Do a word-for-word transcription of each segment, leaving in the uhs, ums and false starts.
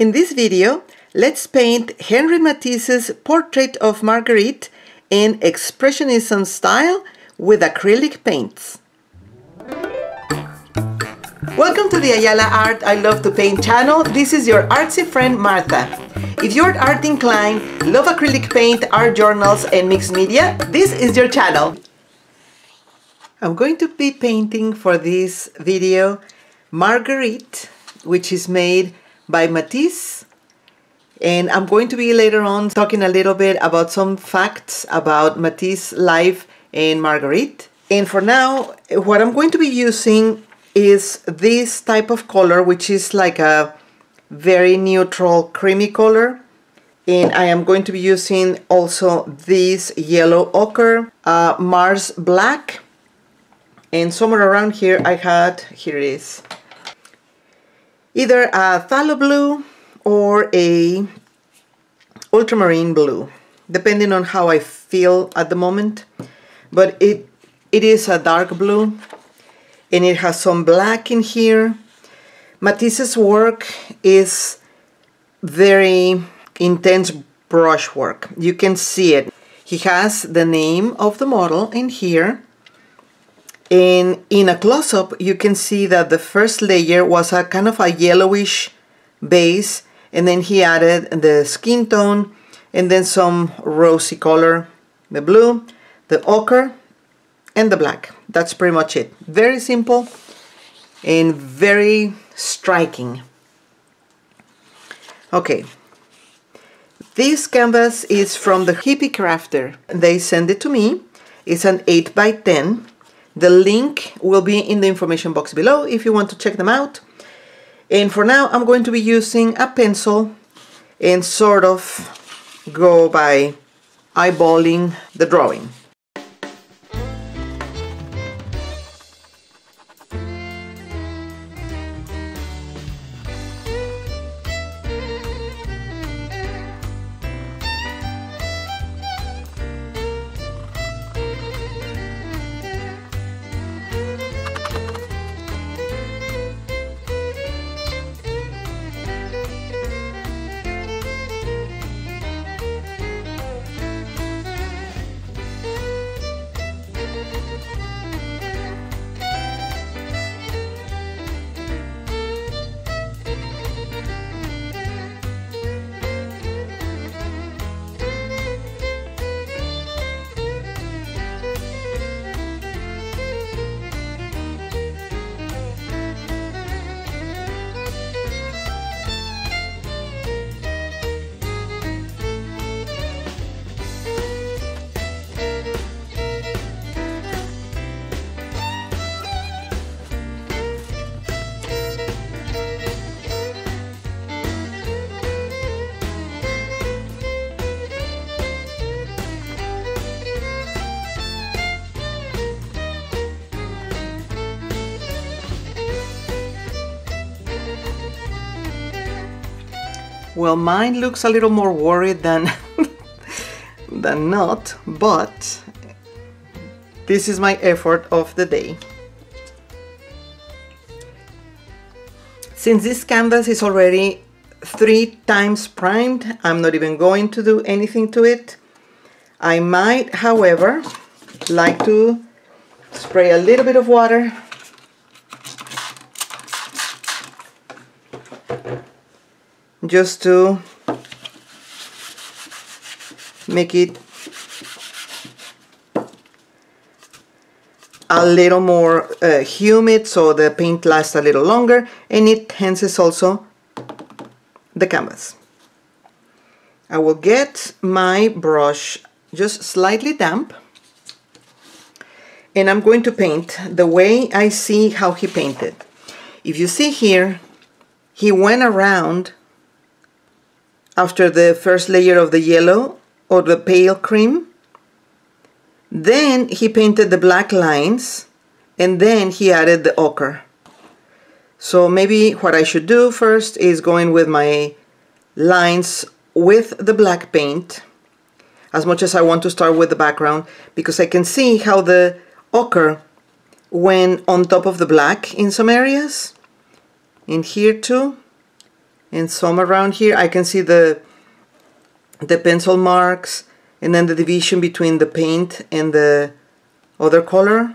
In this video, let's paint Henri Matisse's portrait of Marguerite in Expressionism style with acrylic paints. Welcome to the Ayala Art I Love to Paint channel. This is your artsy friend Martha. If you're art inclined, love acrylic paint, art journals, and mixed media, this is your channel. I'm going to be painting for this video Marguerite, which is made by Matisse, and I'm going to be later on talking a little bit about some facts about Matisse's life and Marguerite. And for now, what I'm going to be using is this type of color, which is like a very neutral creamy color. And I am going to be using also this yellow ochre, uh, Mars black, and somewhere around here I had, here it is, either a phthalo blue or a ultramarine blue, depending on how I feel at the moment. But it it is a dark blue, and it has some black in here. Matisse's work is very intense brush work. You can see it. He has the name of the model in here. And in a close-up, you can see that the first layer was a kind of a yellowish base, and then he added the skin tone, and then some rosy color, the blue, the ochre, and the black. That's pretty much it. Very simple and very striking. Okay, this canvas is from the Hippie Crafter. They sent it to me. It's an eight by ten. The link will be in the information box below if you want to check them out. And for now, I'm going to be using a pencil and sort of go by eyeballing the drawing. Well, mine looks a little more worried than, than not, but this is my effort of the day. Since this canvas is already three times primed, I'm not even going to do anything to it. I might, however, like to spray a little bit of water just to make it a little more uh, humid, so the paint lasts a little longer, and it enhances also the canvas. I will get my brush just slightly damp, and I'm going to paint the way I see how he painted. If you see here, he went around after the first layer of the yellow or the pale cream. Then he painted the black lines, and then he added the ochre. So maybe what I should do first is go in with my lines with the black paint, as much as I want to start with the background, because I can see how the ochre went on top of the black in some areas, in here too. and some around here. I can see the the pencil marks and then the division between the paint and the other color.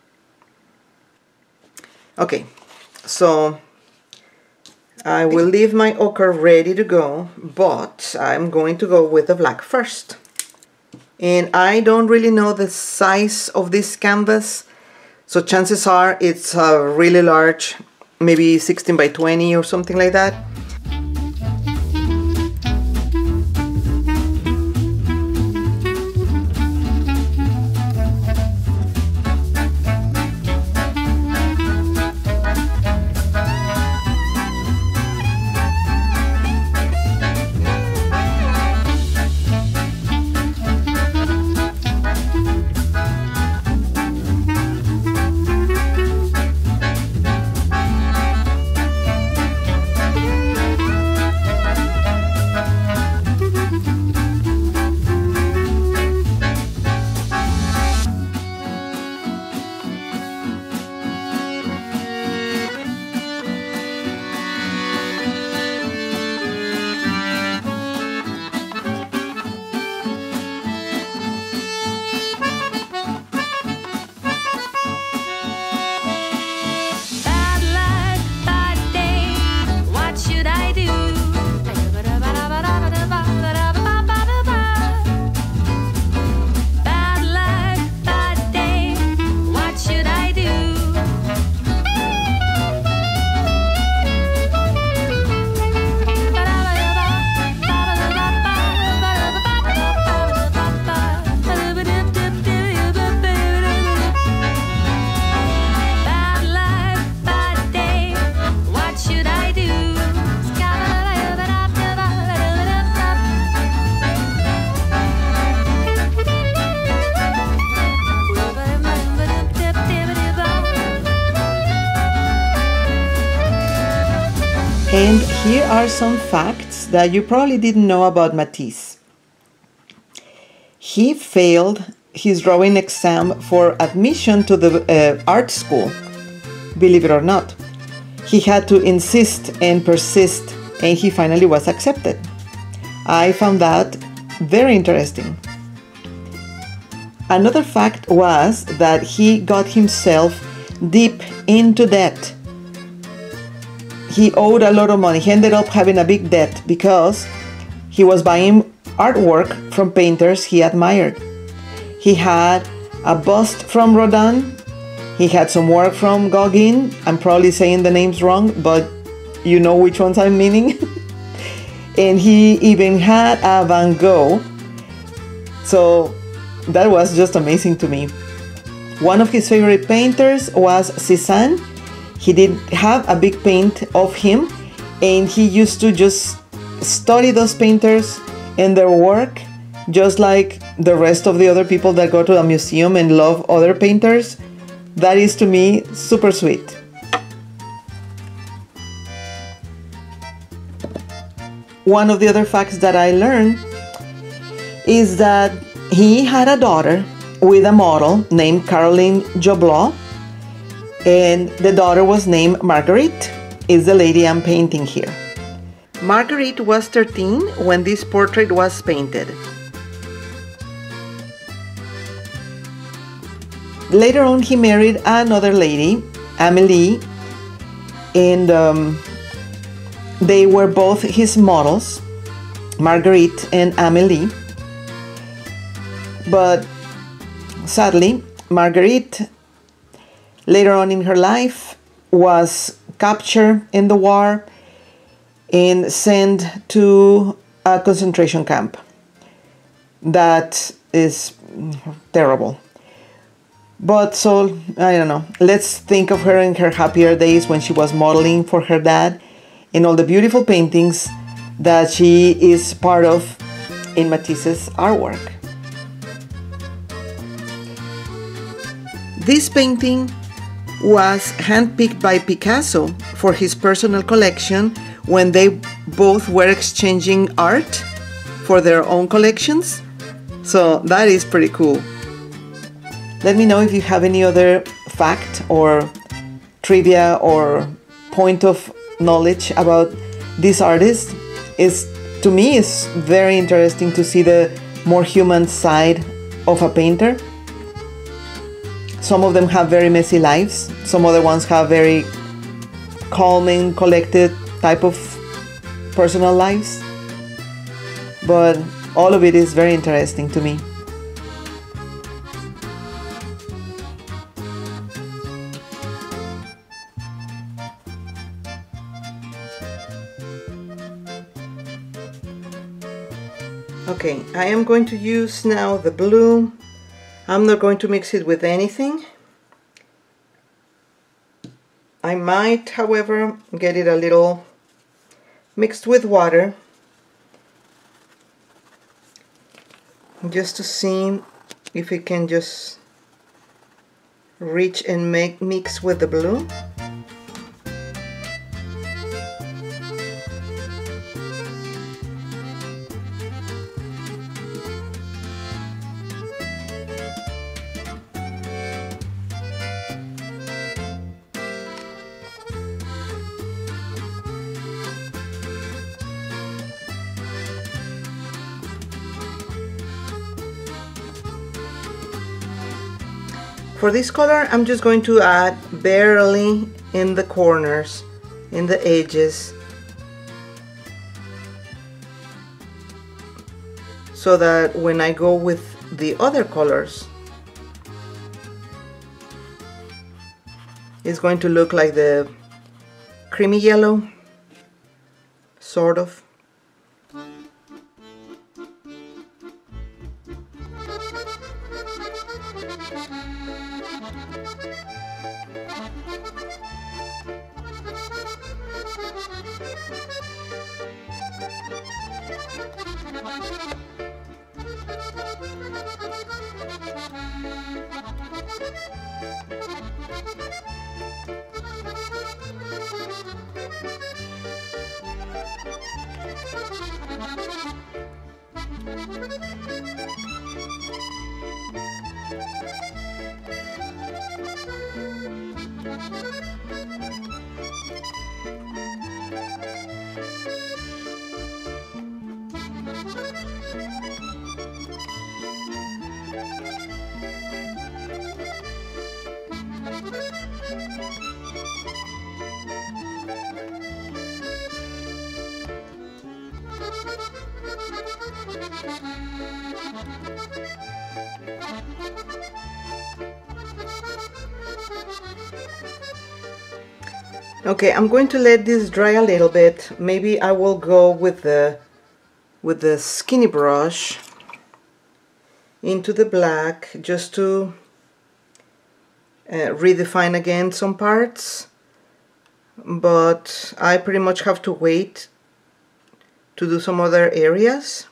Okay, so I will leave my ochre ready to go, but I'm going to go with the black first. And I don't really know the size of this canvas, so chances are it's uh, really large, maybe sixteen by twenty or something like that. And here are some facts that you probably didn't know about Matisse. He failed his drawing exam for admission to the uh, art school, believe it or not. He had to insist and persist, and he finally was accepted. I found that very interesting. Another fact was that he got himself deep into debt. He owed a lot of money. He ended up having a big debt because he was buying artwork from painters he admired. He had a bust from Rodin. He had some work from Gauguin. I'm probably saying the names wrong, but you know which ones I'm meaning. And he even had a Van Gogh. So that was just amazing to me. One of his favorite painters was Cézanne. He did have a big paint of him, and he used to just study those painters and their work, just like the rest of the other people that go to a museum and love other painters. That is, to me, super sweet. One of the other facts that I learned is that he had a daughter with a model named Caroline Joblot, and the daughter was named Marguerite, is the lady I'm painting here. Marguerite was thirteen when this portrait was painted. Later on, he married another lady, Amélie, and um, they were both his models, Marguerite and Amélie. But sadly, Marguerite, later on in her life, was captured in the war and sent to a concentration camp. That is terrible. But so, I don't know, let's think of her in her happier days when she was modeling for her dad and all the beautiful paintings that she is part of in Matisse's artwork. This painting was handpicked by Picasso for his personal collection when they both were exchanging art for their own collections. So that is pretty cool. Let me know if you have any other fact or trivia or point of knowledge about this artist is, to me, is very interesting to see the more human side of a painter. Some of them have very messy lives. Some other ones have very calming, collected type of personal lives. But all of it is very interesting to me. Okay, I am going to use now the blue. I'm not going to mix it with anything. I might, however, get it a little mixed with water, just to see if it can just reach and make mix with the blue. For this color, I'm just going to add barely in the corners, in the edges, so that when I go with the other colors, it's going to look like the creamy yellow, sort of. Okay, I'm going to let this dry a little bit. Maybe I will go with the with the skinny brush into the black just to uh, redefine again some parts, but I pretty much have to wait to do some other areas.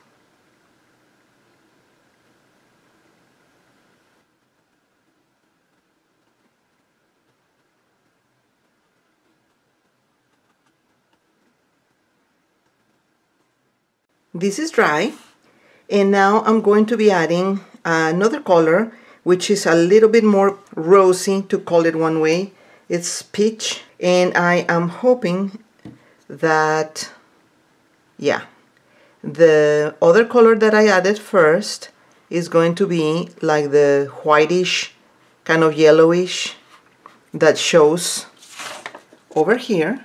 This is dry, and now I'm going to be adding another color which is a little bit more rosy, to call it one way. It's peach, and I am hoping that, yeah, the other color that I added first is going to be like the whitish, kind of yellowish that shows over here.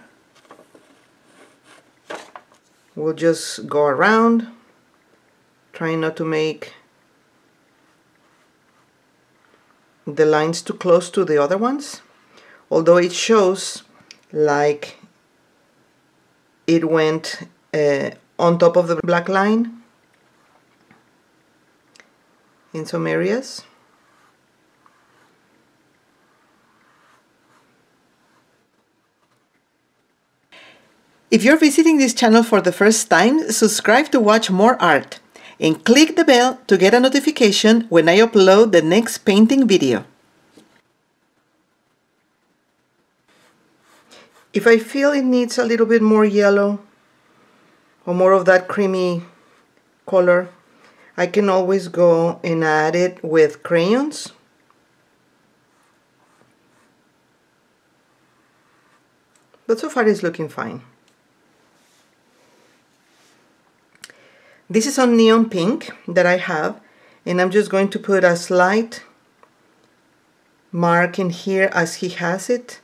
We'll just go around, trying not to make the lines too close to the other ones, although it shows like it went uh, on top of the black line in some areas. If you're visiting this channel for the first time, subscribe to watch more art and click the bell to get a notification when I upload the next painting video. If I feel it needs a little bit more yellow or more of that creamy color, I can always go and add it with crayons. But so far it's looking fine. This is on neon pink that I have, and I'm just going to put a slight mark in here as he has it.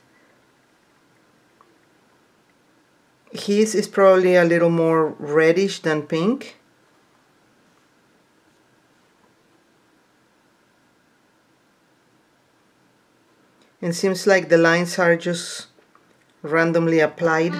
His is probably a little more reddish than pink. And seems like the lines are just randomly applied.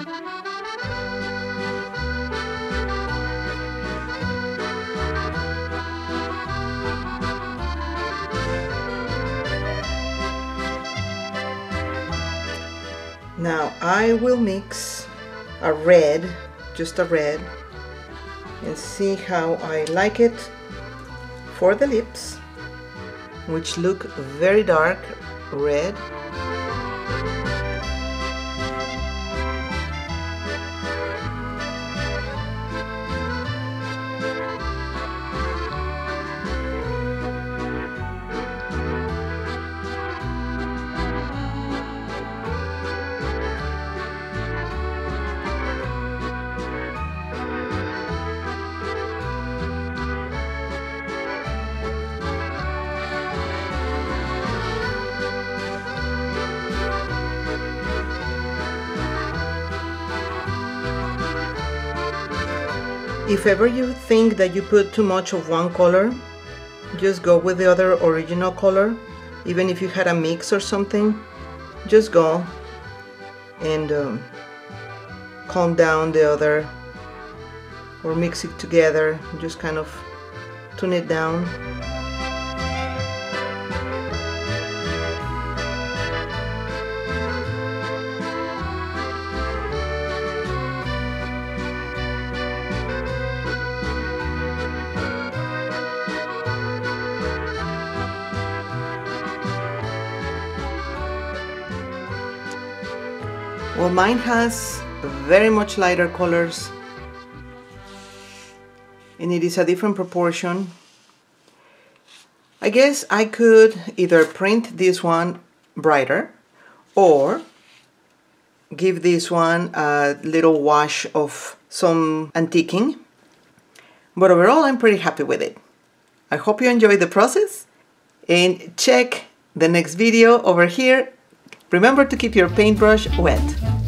Now I will mix a red, just a red, and see how I like it for the lips, which look very dark red. If ever you think that you put too much of one color, just go with the other original color. Even if you had a mix or something, just go and um, calm down the other, or mix it together, just kind of tune it down. Well, mine has very much lighter colors, and it is a different proportion. I guess I could either print this one brighter or give this one a little wash of some antiquing, but overall I'm pretty happy with it. I hope you enjoyed the process, and check the next video over here. Remember to keep your paintbrush wet.